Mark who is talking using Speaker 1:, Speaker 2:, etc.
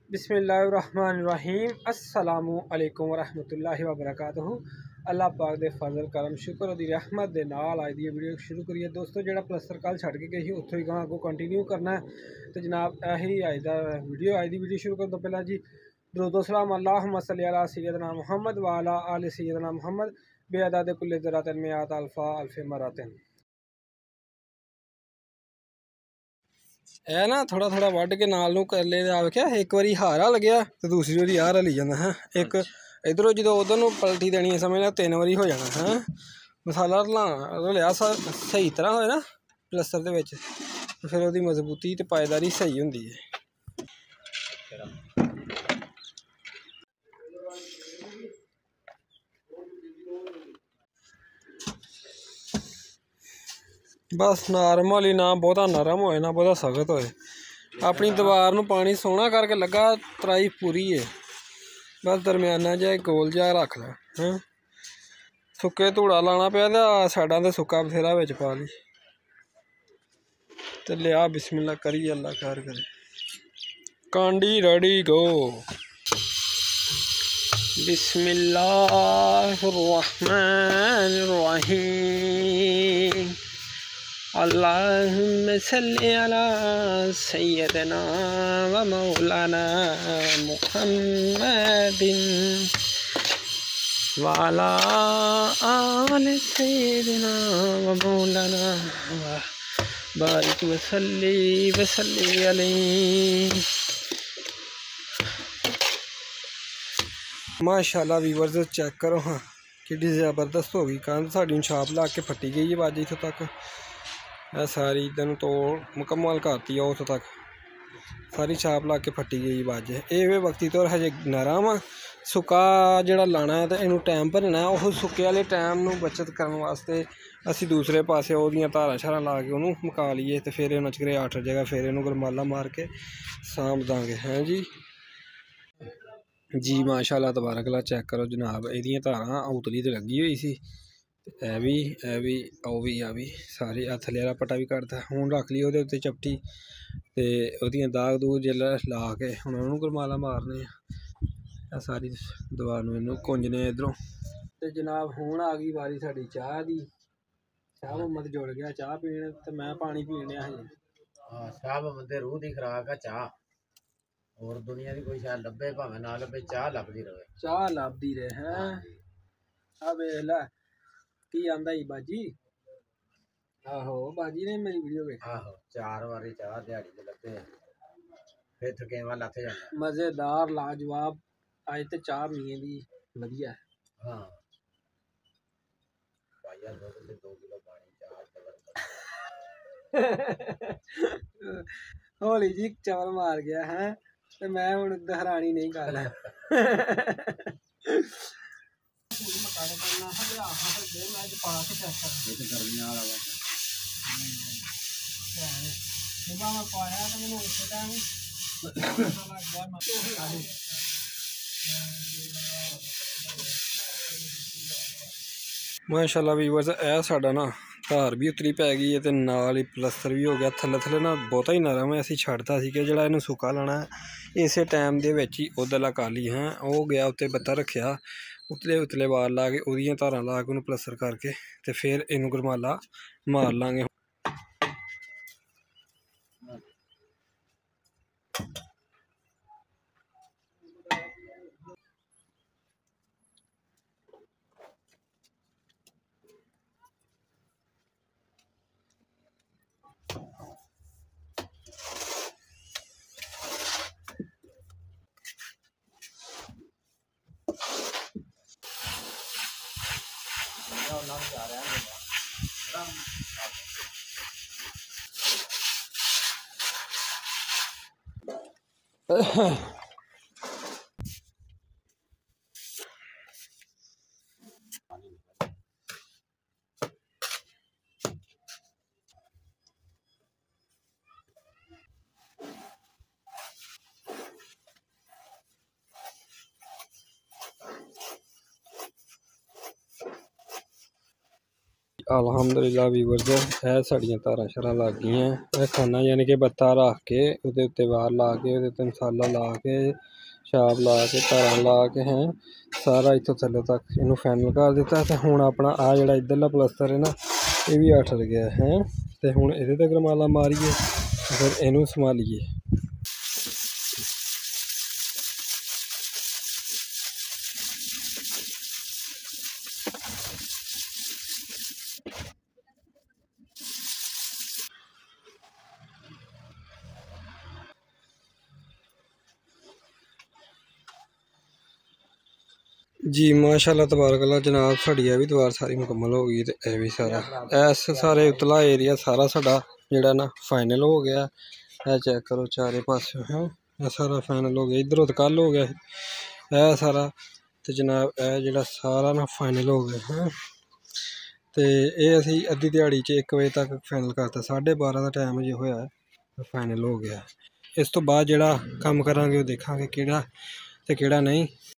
Speaker 1: बिस्मिल्लाहिर्रहमानिर्रहीम अस्सलामु अलैकुम वरहमतुल्लाहि वबरकातुहू। अल्लाह पाक दे फजल करम शुक्र दी रहमत दे नाल अज दी वीडियो शुरू करिए। दोस्तों जो प्लस्तर कल छड़ के गई ही उत्थों ही गां अगों कंटिन्यू करना है। तो जनाब यही अज दा वीडियो शुरू करने तो पहला जी दुरूद सलाम अल्लाहुम्मा सल्ली अला सय्यदना मुहम्मद व अला आलि सय्यदना मुहम्मद बेअदाद कुल्ले ज़रातिन मियात अल्फा अल्फे मरातिन। है ना थोड़ा थोड़ा वढ़ के नाल नूं कर ले क्या एक बारी हारा लग्या तो दूसरी बारी हार हली जाना है। एक इधरों जो उधर नूं पलटी देनी है समझ लो 3 बारी हो जाना है। मसाला रलिया सही तरह होए ना प्लस्तर दे विच फिर उसकी मजबूती ते पायदारी सही हुंदी है। बस नॉर्मल ही ना बहुता नरम होए ना बहुता सख्त होए। अपनी दीवार नूं पानी सोहना करके लगा तराई पूरी है। बस दरम्याना जिहा गोल जिहा रख लै हैं। सुक्के धूड़ा लाना पिया तो साइडां ते सुक्का बथेरा बिच पा ली ते लिया बिस्मिल्लाह करी अल्लाह खैर करे। कांडी रेडी गो। बिस्मिल्लाहिर्रहमानिर्रहीम अल्लाहुम्मा सल्ली अला सय्यदना व मौलाना मुहम्मदिन व अला आलि सय्यदना व मौलाना बारिक व सल्ली अलैहि। माशाल्लाह व्यूअर्स चेक करो हाँ कि ज़बरदस्त हो गई कंध साड़ी छाप ला के फटी गई है बाज इतों तक। सारी इधर तोड़ मुकम्मल करती है उतों तक सारी छाप ला के फटी गई बाज। ये वक्ती तौर हजे नरम आ सुक्का जिहड़ा लाना है तो इनू टाइम भरना है। वो सुक्के वाले टाइम नू बचत करने वास्ते असी दूसरे पासे ओहदियां धारां शारां ला के उन्होंने मुका लीए तो फिर उन्हें चक्कर 8 जगह फिर इनू गरमाला मार के सांभ देंगे हैं जी माशाल्लाह तबारकल्ला। चेक करो जनाब इहदियां धारां उतली तो लगी हुई सी ए भी सारे थल्ले वाला पट्टा भी कटता हूँ रख ली ओहदे उत्ते चपटी ते ओहदियां दाग दूग जिसलै ला के हुण उहनूं गरमाला मारने सारी दीवार नूं इनू कुंजने इधरों ते जनाब हुण आ गई बारी साडी चाह दी। शाह मुहम्मद जुड़ गया चाह पीण ते मैं पानी पीण डया हजे।
Speaker 2: शाह मुहम्मद दे रूह दी खुराक आ चाह। और दुनिया की कोई शायद लभे भावे ना लभे चाह लभदी रहे।
Speaker 1: चाह लभदी रहे हैं आ वेख लै की आंदा ही बाजी। आहो बाजी ने मेरी वीडियो देखी।
Speaker 2: आहो 4 वारी चाह दिहाड़ी ते लभे फिर थकेवा लथ जांदा।
Speaker 1: मजेदार लाजवाब अज ते चाह पीने दी वधिया है।
Speaker 2: हाँ भाईया 2 किलो पानी चाह
Speaker 1: होली जी चवल मार गया है ते मैं हुण दहरानी नहीं करना। माशाल्लाह व्यूअर्स ए साडा ना धार भी उतरी पै गई है तो नाल ही प्लस्तर भी हो गया। थल्ले थल्ले ना बहुता ही नरम है असी छड्डता सी कि जिहड़ा इहनूं सुक्का लाना है इसे टाइम दे विच ही उधरला काली है वो गया उत्ते बत्ता रखिया उतले उतले वार ला के ओहदियां धारां ला के उहनूं प्लस्तर करके ते फिर इहनूं गरमाला मार लांगे। अलहमदुलिल्लाह ਵੀਵਰਸ ਇਹ ਸਾਡੀਆਂ ਤਾਰਾਂ ਸ਼ਰਾਂ ਲੱਗ ਗਈਆਂ। ਇਹ ਖਾਨਾ ਯਾਨੀ ਕਿ ਬੱਤਾ ਰੱਖ ਕੇ ਉਹਦੇ ਉੱਤੇ ਵਾਰ ਲਾ ਕੇ ਉਹਦੇ ਉੱਤੇ ਮਸਾਲਾ ਲਾ ਕੇ ਛਾਪ ਲਾ ਕੇ ਤਾਰਾਂ ਲਾ ਕੇ ਹੈ ਸਾਰਾ ਇੱਥੋਂ ਥੱਲੇ ਤੱਕ ਇਹਨੂੰ ਫਾਈਨਲ ਕਰ ਦਿੱਤਾ। ਤੇ ਹੁਣ ਆਪਣਾ ਆ ਜਿਹੜਾ ਇੱਧਰਲਾ ਪਲਸਤਰ ਹੈ ਨਾ ਇਹ ਵੀ ਅਠਰ ਗਿਆ ਹੈ। ਤੇ ਹੁਣ ਇਹਦੇ ਤੇ ਗਰਮਾਲਾ ਮਾਰੀਏ ਫਿਰ ਇਹਨੂੰ ਸੰਭਾਲੀਏ। जी माशाल्लाह तबारकल्लाह जनाब साड़ी भी दीवार सारी मुकम्मल हो गई। तो यह भी सारा इस सारे उतला एरिया सारा साडा जिहड़ा ना फाइनल हो गया। यह चेक करो चारे पासों है यह सारा फाइनल हो गया। इधरों तो कल हो गया यह सारा। तो जनाब यह जिहड़ा सारा ना फाइनल हो गया है। तो ये असी अद्धी दिहाड़ी 1 बजे तक फाइनल करता। 12:30 का टाइम जो होया फाइनल हो गया। इस तो बाद जिहड़ा काम करांगे वो देखांगे किहड़ा ते किहड़ा नहीं।